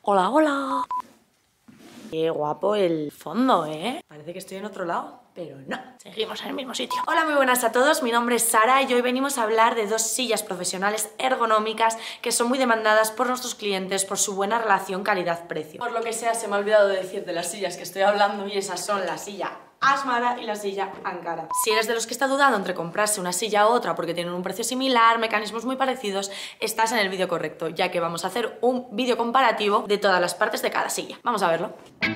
Hola, hola. Qué guapo el fondo, ¿eh? Parece que estoy en otro lado, pero no, seguimos en el mismo sitio. Hola, muy buenas a todos, mi nombre es Sara y hoy venimos a hablar de dos sillas profesionales ergonómicas que son muy demandadas por nuestros clientes por su buena relación calidad-precio. Por lo que sea, se me ha olvidado de decir de las sillas que estoy hablando y esas son la silla Asmara y la silla Ankara. Si eres de los que está dudando entre comprarse una silla u otra porque tienen un precio similar, mecanismos muy parecidos, estás en el vídeo correcto, ya que vamos a hacer un vídeo comparativo de todas las partes de cada silla. Vamos a verlo.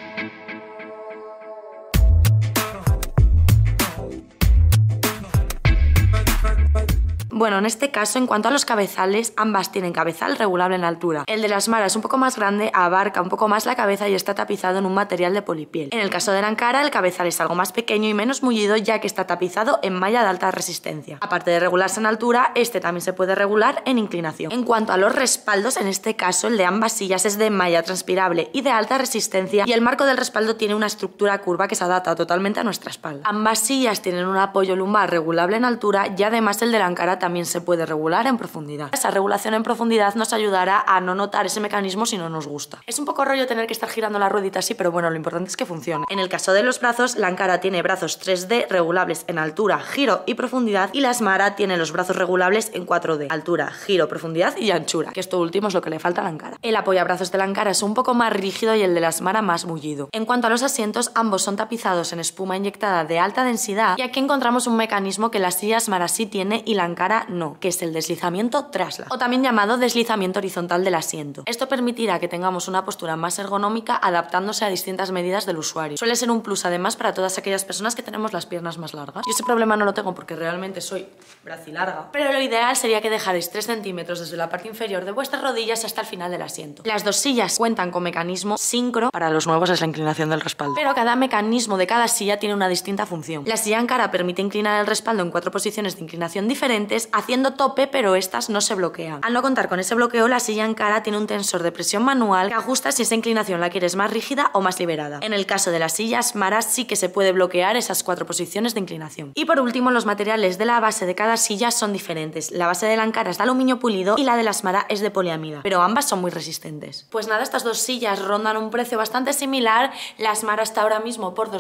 Bueno, en este caso, en cuanto a los cabezales, ambas tienen cabezal regulable en altura. El de la Asmara es un poco más grande, abarca un poco más la cabeza y está tapizado en un material de polipiel. En el caso de la Ankara, el cabezal es algo más pequeño y menos mullido, ya que está tapizado en malla de alta resistencia. Aparte de regularse en altura, este también se puede regular en inclinación. En cuanto a los respaldos, en este caso, el de ambas sillas es de malla transpirable y de alta resistencia, y el marco del respaldo tiene una estructura curva que se adapta totalmente a nuestra espalda. Ambas sillas tienen un apoyo lumbar regulable en altura y además el de la Ankara también se puede regular en profundidad. Esa regulación en profundidad nos ayudará a no notar ese mecanismo si no nos gusta. Es un poco rollo tener que estar girando la ruedita así, pero bueno, lo importante es que funcione. En el caso de los brazos, la Ankara tiene brazos 3D regulables en altura, giro y profundidad, y la Asmara tiene los brazos regulables en 4D, altura, giro, profundidad y anchura, que esto último es lo que le falta a la Ankara. El apoyabrazos de la Ankara es un poco más rígido y el de la Asmara más mullido. En cuanto a los asientos, ambos son tapizados en espuma inyectada de alta densidad, y aquí encontramos un mecanismo que la silla Asmara sí tiene y la Ankara no, que es el deslizamiento trasla, o también llamado deslizamiento horizontal del asiento. Esto permitirá que tengamos una postura más ergonómica adaptándose a distintas medidas del usuario. Suele ser un plus además para todas aquellas personas que tenemos las piernas más largas. Yo ese problema no lo tengo porque realmente soy bracilarga, pero lo ideal sería que dejarais 3 centímetros desde la parte inferior de vuestras rodillas hasta el final del asiento. Las dos sillas cuentan con mecanismo sincro, para los nuevos es la inclinación del respaldo, pero cada mecanismo de cada silla tiene una distinta función. La silla Ankara permite inclinar el respaldo en 4 posiciones de inclinación diferentes, haciendo tope, pero estas no se bloquean. Al no contar con ese bloqueo, la silla Ankara tiene un tensor de presión manual que ajusta si esa inclinación la quieres más rígida o más liberada. En el caso de la silla Asmara sí que se puede bloquear esas 4 posiciones de inclinación. Y por último, los materiales de la base de cada silla son diferentes. La base de la Ankara es de aluminio pulido y la de la Asmara es de poliamida, pero ambas son muy resistentes. Pues nada, estas dos sillas rondan un precio bastante similar. La Asmara está ahora mismo por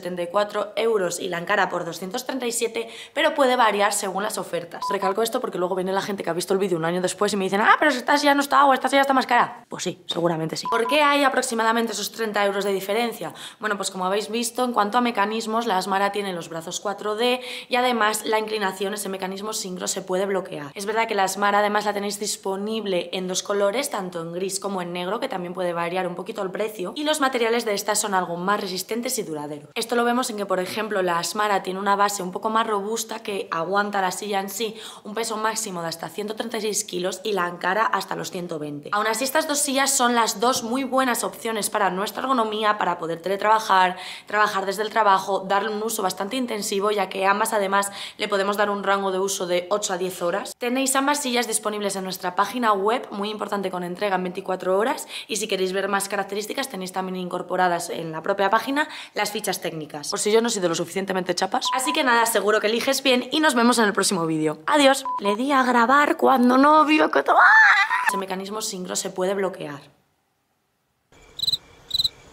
274 € y la Ankara por 237, pero puede variar según las ofertas. Recalco esto porque luego viene la gente que ha visto el vídeo un año después y me dicen: ah, pero esta silla no está, o esta silla está más cara. Pues sí, seguramente sí. ¿Por qué hay aproximadamente esos 30 € de diferencia? Bueno, pues como habéis visto, en cuanto a mecanismos, la Asmara tiene los brazos 4D y además la inclinación, ese mecanismo sincro, se puede bloquear. Es verdad que la Asmara además la tenéis disponible en 2 colores, tanto en gris como en negro, que también puede variar un poquito el precio, y los materiales de estas son algo más resistentes y duraderos. Esto lo vemos en que, por ejemplo, la Asmara tiene una base un poco más robusta que aguanta la silla en sí un peso máximo de hasta 136 kilos y la Ankara hasta los 120. Aún así, estas dos sillas son las dos muy buenas opciones para nuestra ergonomía, para poder teletrabajar, trabajar desde el trabajo, darle un uso bastante intensivo, ya que ambas además le podemos dar un rango de uso de 8 a 10 horas. Tenéis ambas sillas disponibles en nuestra página web, muy importante, con entrega en 24 horas, y si queréis ver más características tenéis también incorporadas en la propia página las fichas técnicas, por si yo no he sido lo suficientemente chapas. Así que nada, seguro que eliges bien y nos vemos en el próximo vídeo. Adiós. Le di a grabar cuando no vio que... Ese mecanismo sincro se puede bloquear.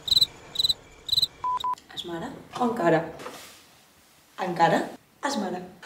Asmara o Ankara. Ankara, Asmara.